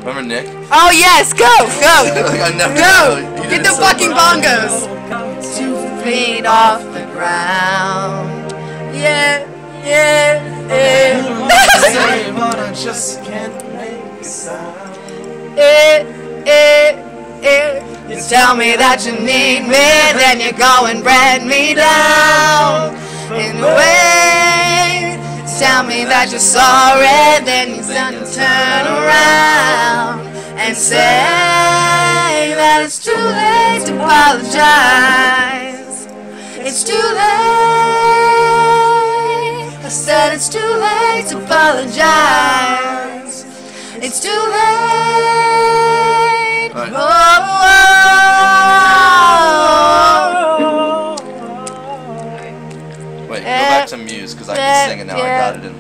Remember Nick? Oh yes, go! I never Go! know. You Get did the so fucking well. bongos! 2 feet off the ground. Yeah, yeah, yeah. But I just can't make a sound. You tell me that you need me, then you go and break me down. In a way, tell me that you're sorry, then you turn around and say that it's too late to apologize. It's too late. I said it's too late to apologize. It's too late. Right. Wait, go back to Muse, because I can sing it now. I got it in